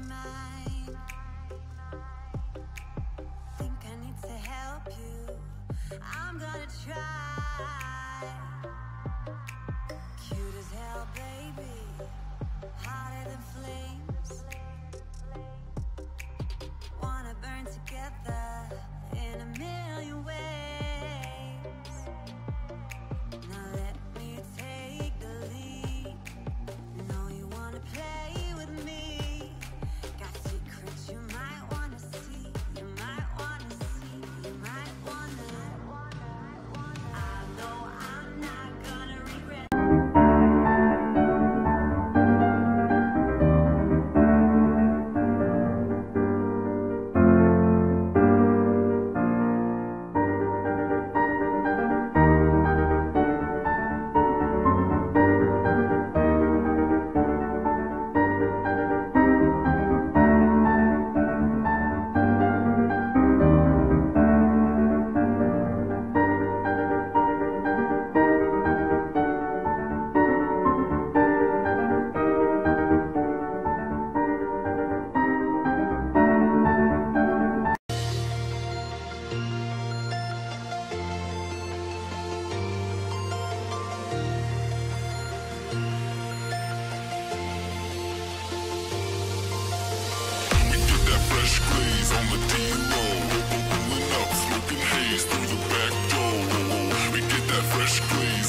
mine. Think I need to help you. I'm gonna try. Cute as hell, baby. Hotter than flames. Wanna burn together in a million ways. Now let me take the lead. Know you wanna play with me. Got secrets you might wanna see. You might wanna see. You might wanna. I know I'm not gonna regret. On the D-roll, pulling up, smoking haze through the back door. We get that fresh glaze.